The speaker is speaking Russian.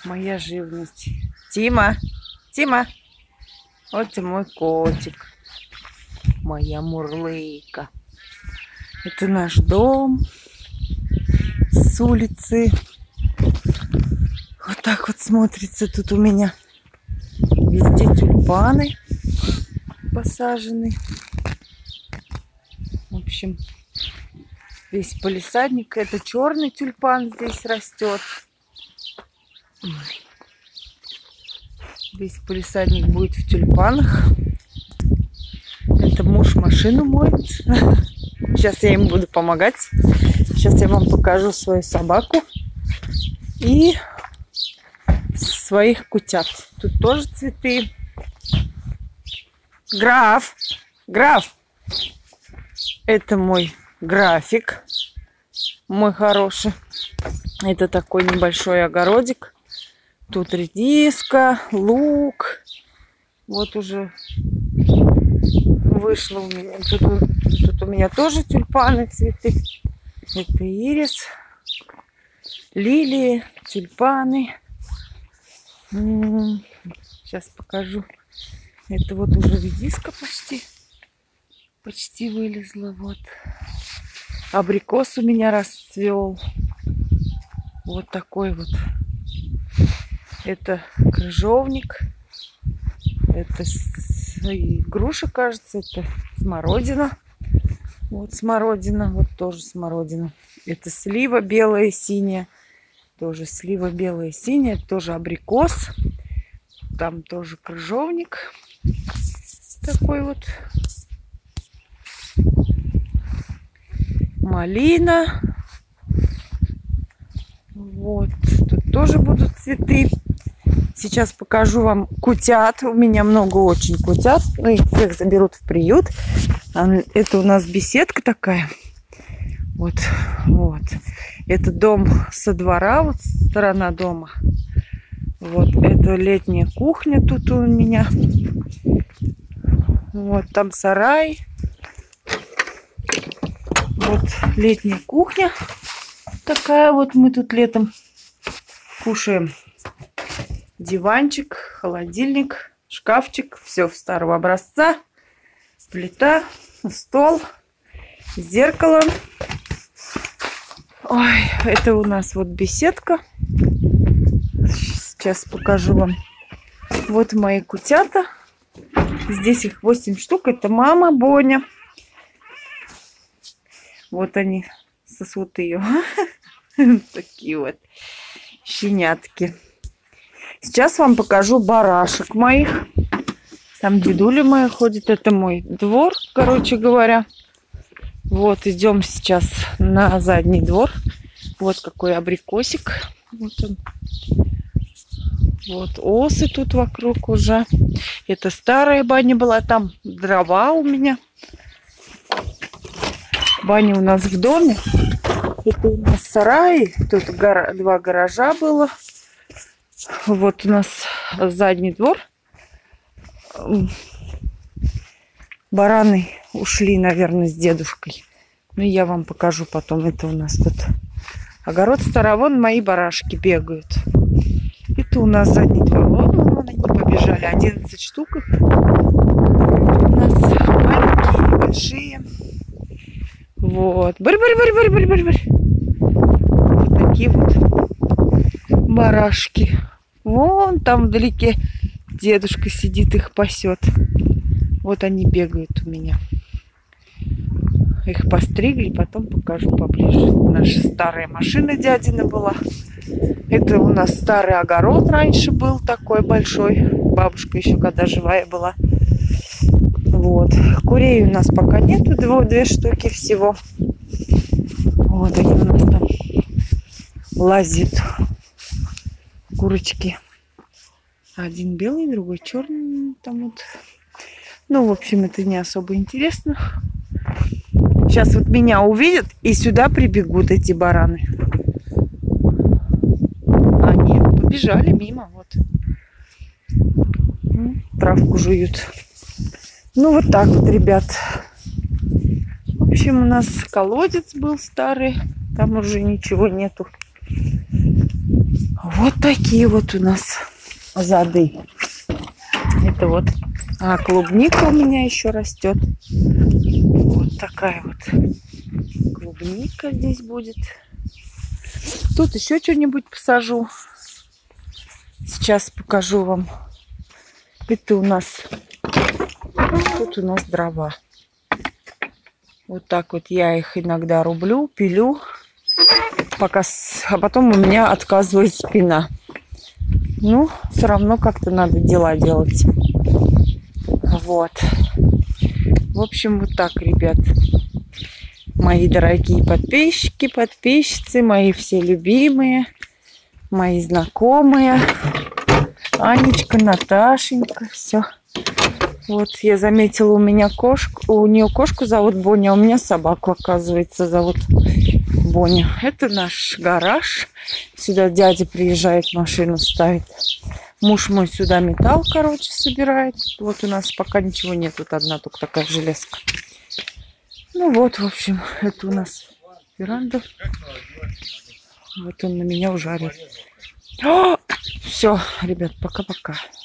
Моя живность. Тима, Тима, вот и мой котик, моя мурлыка. Это наш дом с улицы. Вот так вот смотрится тут у меня. Везде тюльпаны посажены. В общем, весь палисадник. Это черный тюльпан здесь растет. Весь палисадник будет в тюльпанах. Это муж машину моет. Сейчас я ему буду помогать. Сейчас я вам покажу свою собаку и своих кутят. Тут тоже цветы. Граф! Граф! Это мой график. Мой хороший. Это такой небольшой огородик. Тут редиска, лук. Вот уже вышло у меня. Тут у меня тоже тюльпаны, цветы. Это ирис, лилии, тюльпаны. Сейчас покажу. Это вот уже редиска почти вылезла. Вот. Абрикос у меня расцвел. Вот такой вот. Это крыжовник. Это груша, кажется. Это смородина. Вот смородина. Вот тоже смородина. Это слива белая, синяя. Тоже слива белая, синяя. Тоже абрикос. Там тоже крыжовник. Такой вот. Малина. Вот. Тут тоже будут цветы. Сейчас покажу вам кутят. У меня много очень кутят. Ну, их всех заберут в приют. Это у нас беседка такая. Вот. Вот. Это дом со двора. Вот сторона дома. Вот. Это летняя кухня тут у меня. Вот. Там сарай. Вот летняя кухня. Такая вот мы тут летом кушаем. Диванчик, холодильник, шкафчик. Все старого образца. Плита, стол, зеркало. Ой, это у нас вот беседка. Сейчас покажу вам. Вот мои кутята. Здесь их 8 штук. Это мама Боня. Вот они сосут ее. Такие вот щенятки. Сейчас вам покажу барашек моих. Там дедуля моя ходит. Это мой двор, короче говоря. Вот, идем сейчас на задний двор. Вот какой абрикосик. Вот он. Вот осы тут вокруг уже. Это старая баня была. Там дрова у меня. Баня у нас в доме. Это у нас сарай. Тут 2 гаража было. Вот у нас задний двор. Бараны ушли, наверное, с дедушкой. Ну, я вам покажу потом. Это у нас тут огород старый. Вон мои барашки бегают. Это у нас задний двор. Вон они побежали. 11 штук. У нас маленькие, большие. Вот. Барь-барь-барь-барь-барь-барь. Вот такие вот барашки. Вон там вдалеке дедушка сидит, их пасет. Вот они бегают у меня. Их постригли, потом покажу поближе. Наша старая машина дядина была. Это у нас старый огород раньше был такой большой. Бабушка еще когда живая была. Вот. Курей у нас пока нету, 2 штуки всего. Вот они у нас там лазят. Курочки. Один белый, другой черный. Там вот. Ну, в общем, это не особо интересно. Сейчас вот меня увидят и сюда прибегут эти бараны. А нет, побежали мимо. Вот. Травку жуют. Ну, вот так вот, ребят. В общем, у нас колодец был старый. Там уже ничего нету. Вот такие вот у нас зады. Это вот клубника у меня еще растет. Вот такая вот клубника здесь будет. Тут еще что-нибудь посажу. Сейчас покажу вам. Это у нас... Тут у нас дрова. Вот так вот я их иногда рублю, пилю. А потом у меня отказывает спина. Ну, все равно как-то надо дела делать. Вот. В общем, вот так, ребят. Мои дорогие подписчики, подписчицы, мои все любимые, мои знакомые. Анечка, Наташенька, все. Вот я заметила, у меня кошку, у нее кошку зовут Боня, а у меня собаку, оказывается, зовут Боня. Это наш гараж. Сюда дядя приезжает, машину ставит. Муж мой сюда металл, короче, собирает. Вот у нас пока ничего нет, тут одна только такая железка. Ну вот, в общем, это у нас веранда. Вот он на меня уже орет. Все, ребят, пока-пока.